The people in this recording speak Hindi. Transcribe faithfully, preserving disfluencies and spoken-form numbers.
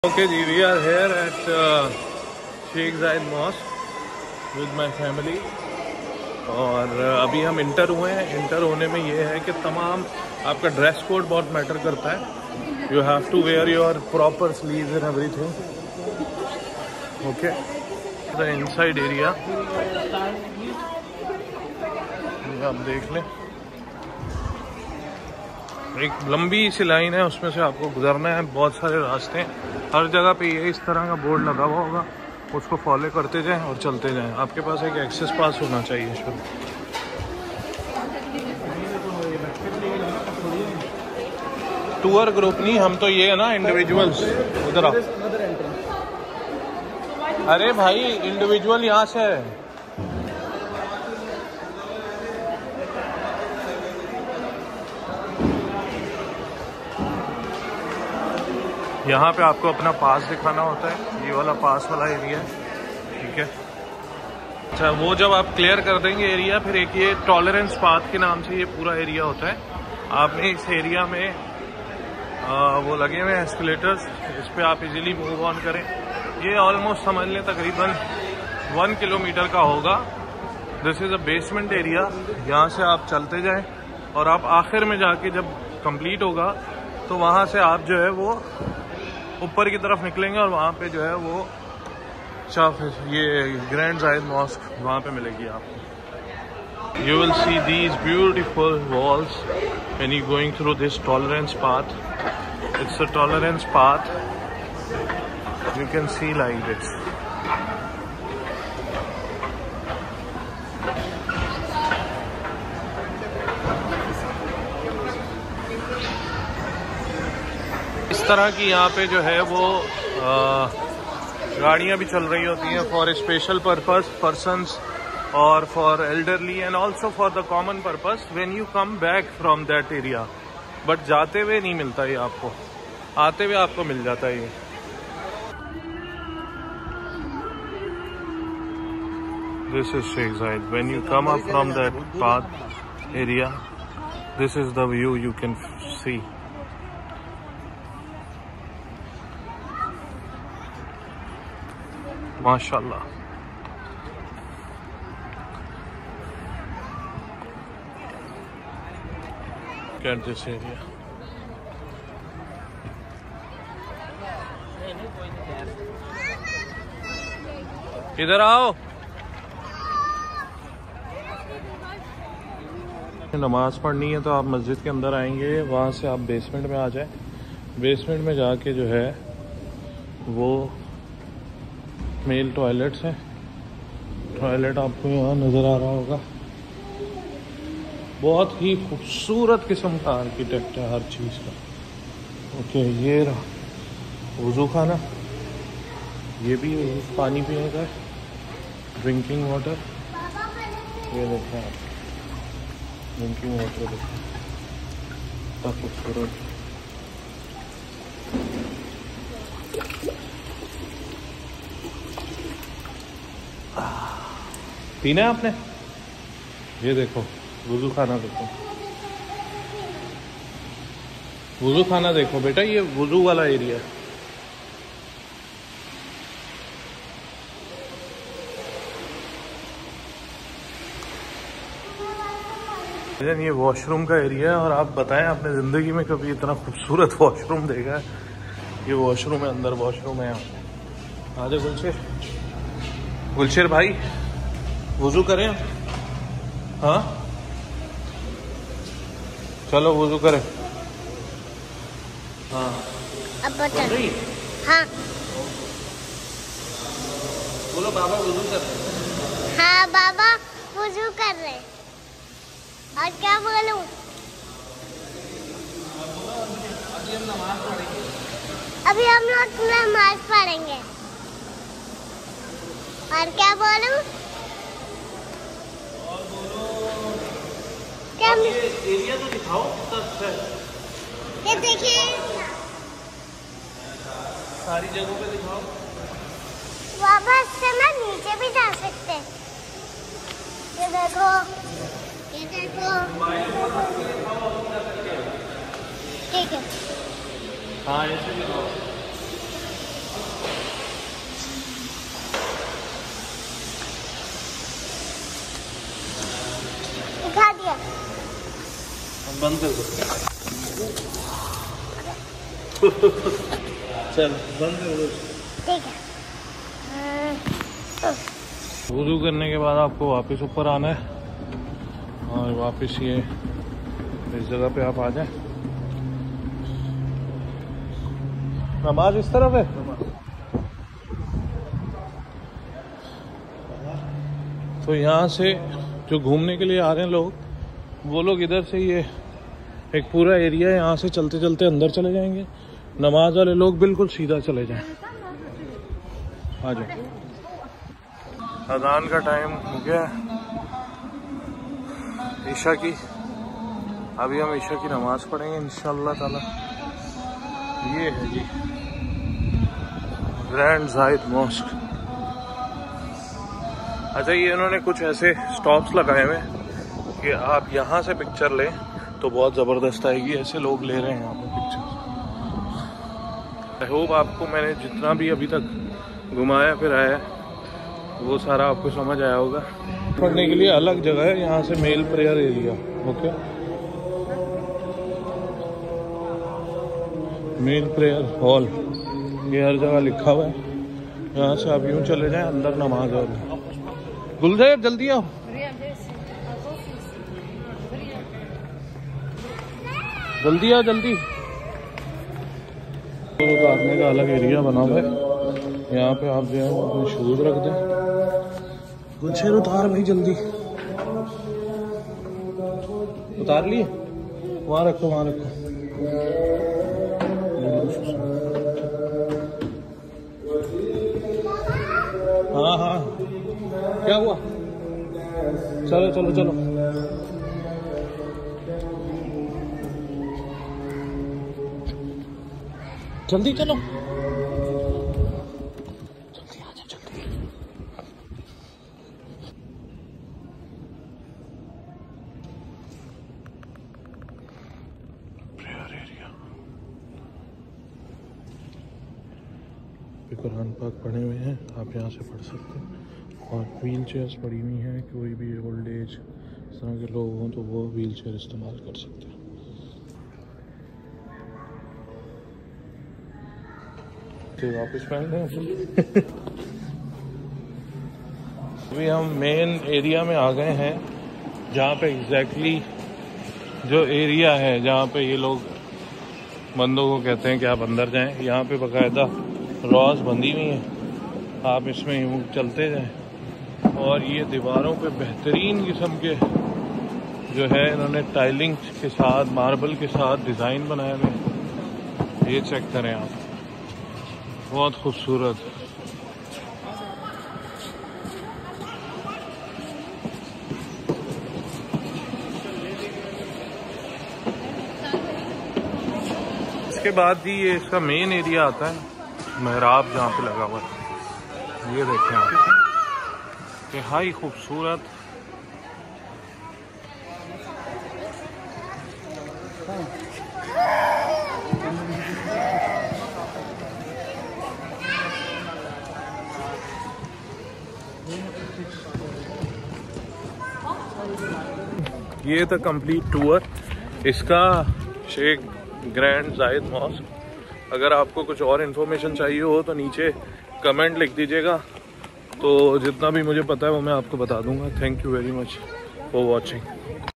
Okay, ji, we are here at uh, Sheikh Zayed Mosque with my family और uh, अभी हम इंटर हुए हैं। इंटर होने में ये है कि तमाम आपका ड्रेस कोड बहुत मैटर करता है। You have to wear your proper sleeves and everything. Okay, the inside area आप देख लें, एक लंबी सी लाइन है, उसमें से आपको गुजरना है। बहुत सारे रास्ते हैं, हर जगह पे ये इस तरह का बोर्ड लगा हुआ होगा, उसको फॉलो करते जाएं और चलते जाएं। आपके पास एक एक्सेस पास होना चाहिए शुरू। टूर ग्रुप नहीं, हम तो ये है ना इंडिविजुअल्स। उधर आओ। अरे भाई इंडिविजुअल यहाँ से है। यहाँ पे आपको अपना पास दिखाना होता है, ये वाला पास वाला एरिया है, ठीक है। अच्छा, वो जब आप क्लियर कर देंगे एरिया, फिर एक ये टॉलरेंस पाथ के नाम से ये पूरा एरिया होता है। आपने इस एरिया में आ, वो लगे हुए हैं एस्केलेटर्स, इस पर आप इजीली मूव ऑन करें। ये ऑलमोस्ट समझ लें तकरीबन वन किलोमीटर का होगा। This is a basement area. यहाँ से आप चलते जाएं और आप आखिर में जाके जब कंप्लीट होगा तो वहाँ से आप जो है वो ऊपर की तरफ निकलेंगे और वहाँ पे जो है वो शाफ ये ग्रैंड जायद मॉस्क वहाँ पे मिलेगी आपको। You will see these beautiful walls when you going through this tolerance path. It's a tolerance path, you can see like this. इस तरह की यहाँ पे जो है वो गाड़ियाँ भी चल रही होती हैं for a special purpose persons और for elderly and also for the common purpose when you come back from that area. But जाते हुए नहीं मिलता ये आपको, आते हुए आपको मिल जाता है ये। This is Sheikh Zayed. When you come up from that path area, this is the view you can see. माशाल्लाह। Get this area. इधर आओ। नमाज पढ़नी है तो आप मस्जिद के अंदर आएंगे, वहाँ से आप बेसमेंट में आ जाएं। बेसमेंट में जाके जो है वो मेल टॉयलेट्स हैं। टॉयलेट आपको यहाँ नज़र आ रहा होगा। बहुत ही खूबसूरत किस्म का आर्किटेक्ट है हर चीज़ का। ओके, ये रहा वज़ू खाना, ये भी पानी पीने का ड्रिंकिंग वाटर। ये देखें आप, ड्रिंकिंग वाटर देखें कितना खूबसूरत। पीना है आपने? ये देखो वुज़ू खाना, देखो वुज़ू खाना, देखो बेटा ये वुज़ू वाला एरिया है। ये वॉशरूम का एरिया है। और आप बताएं, आपने ज़िंदगी में कभी इतना खूबसूरत वॉशरूम देखा है? ये वॉशरूम है, अंदर वॉशरूम है। आजा गुलशेर, गुलशेर भाई वुज़ू करें? हाँ चलो वुज़ू करें। हाँ अब बता। हाँ बोलो बाबा वुज़ू कर रहे। हाँ बाबा वुज़ू कर रहे। और क्या बोलूं? अभी हम नमाज पढ़ेंगे। अभी हम लोग नमाज पढ़ेंगे। और क्या बोलूं? क्या ये एरिया तो दिखाओ कितना अच्छा है। ये देखिए, सारी जगहों पे दिखाओ। वापस से ना नीचे भी जा सकते हैं। ये देखो, ये देखो, ठीक है। हाँ ऐसे दिखाओ। बंद कर दो। चल बंद कर दो। ठीक है। वुज़ू करने के बाद आपको वापस ऊपर आना है और वापस ये इस जगह पे आप आ जाए। नमाज इस तरफ है। तो यहाँ से जो घूमने के लिए आ रहे हैं लोग, वो लोग इधर से ये एक पूरा एरिया है, यहाँ से चलते चलते अंदर चले जाएंगे। नमाज वाले लोग बिल्कुल सीधा चले जाएं। आ जाओ। अज़ान का टाइम हो गया ईशा की। अभी हम ईशा की नमाज पढ़ेंगे इंशाअल्लाह ताला। ये है जी ग्रैंड जायद मॉस्क। अच्छा, ये इन्होंने कुछ ऐसे स्टॉप्स लगाए हुए कि आप यहाँ से पिक्चर लें तो बहुत ज़बरदस्त आएगी। ऐसे लोग ले रहे हैं यहाँ पर पिक्चर। आई होप आपको मैंने जितना भी अभी तक घुमाया फिराया वो सारा आपको समझ आया होगा। पढ़ने के लिए अलग जगह है, यहाँ से male prayer area. Okay, male prayer hall ये हर जगह लिखा हुआ है। यहाँ से आप यूँ चले जाएं अंदर नमाज और। गुलजैर जल्दी आओ, जल्दी आओ जल्दी। तो उतारने का अलग एरिया बना हुआ है। यहाँ पे आप जो है अपने शूज रख दें। गुलशेर उतार भाई जल्दी। उतार लिए? वहाँ रखो, वहाँ रखो। हाँ हाँ, क्या हुआ? चलो चलो चलो। जल्दी चलो, जल्दी आ जाओ जल्दी। Prayer area. कुरान पाक पढ़े हुए हैं, आप यहाँ से पढ़ सकते हैं। और व्हील चेयर्स पड़ी हुई हैं, कोई भी ओल्ड एज इस तरह के लोग हों तो वो व्हील चेयर इस्तेमाल कर सकते हैं। वापस पहन लें। अभी हम मेन एरिया में आ गए हैं, जहाँ पे एग्जैक्टली जो एरिया है जहाँ पे ये लोग बंदों को कहते हैं कि आप अंदर जाएं। यहाँ पे बाकायदा रॉस बंधी हुई हैं, आप इसमें यूँ चलते जाएं। और ये दीवारों पे बेहतरीन किस्म के जो है इन्होंने टाइलिंग के साथ, मार्बल के साथ डिज़ाइन बनाए हुए। ये चेक करें आप, बहुत खूबसूरत। इसके बाद ही ये इसका मेन एरिया आता है, मेहराब जहाँ पे लगा हुआ है। ये देखें आप, इंतहाई खूबसूरत। ये था कंप्लीट टूर इसका शेख ग्रैंड जायद मॉस्क। अगर आपको कुछ और इन्फॉर्मेशन चाहिए हो तो नीचे कमेंट लिख दीजिएगा, तो जितना भी मुझे पता है वो मैं आपको बता दूंगा। Thank you very much for watching.